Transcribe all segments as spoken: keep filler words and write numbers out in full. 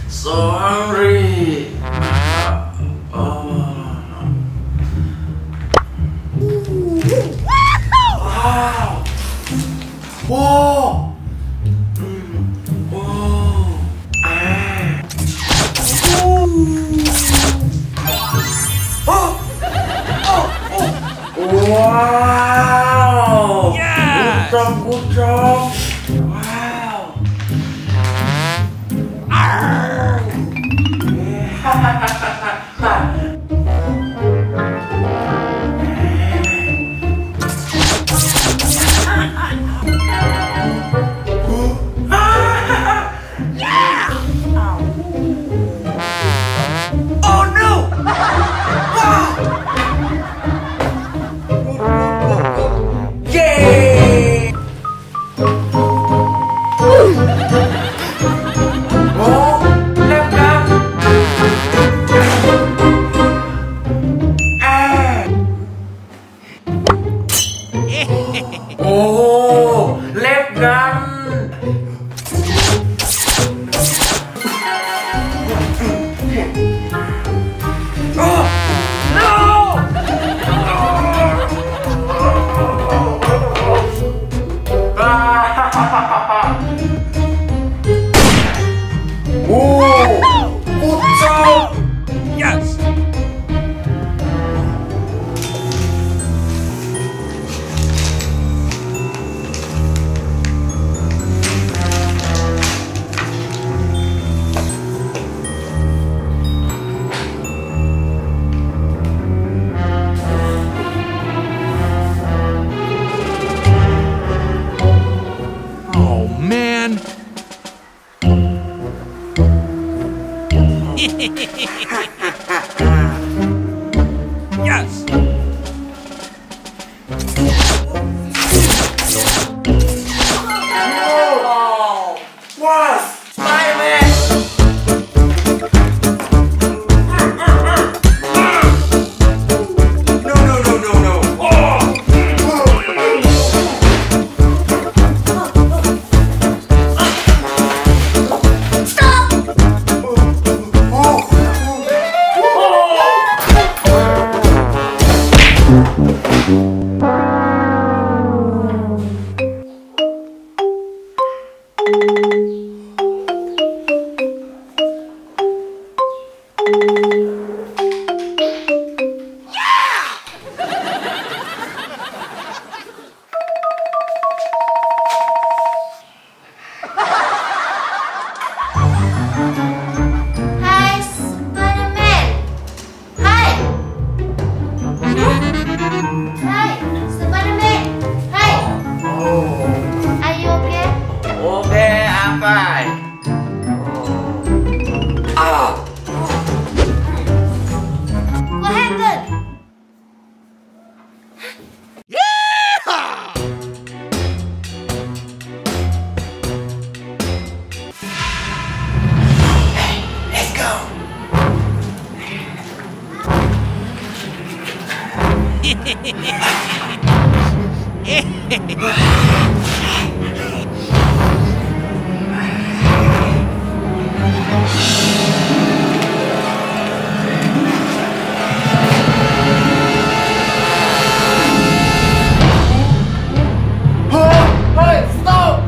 So hungry. Oh. Wow. Whoa. Mm. Whoa. Ah. Oh. Oh. Oh. Wow. Yes. Good job. Good job. Wow. Arr. Oh no! Wow! Yay! Oh, left arm. Ah. Oh, left gun. Oh, no! Oh, good job! Yes. Oh man. Yes. Oh, what? Spiderman! No, no, no, no, no. Oh! Stop! Hai, Spiderman. Hai. Hai, Spiderman. Hai. Are you okay? Okay, I'm fine. Ah. What happened? Let's go. Hey, stop!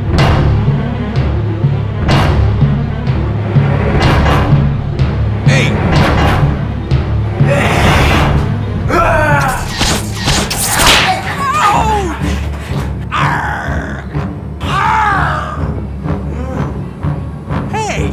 Hey. Arr. Arr. Hey.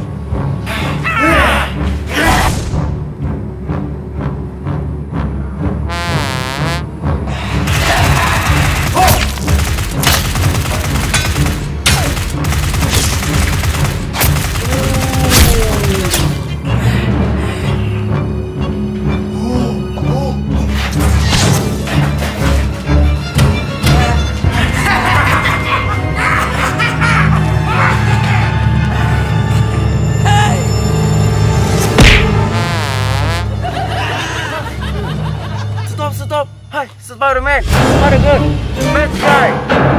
Stop, stop! Hi, Spider-Man! Spider-Girl! Bad guy!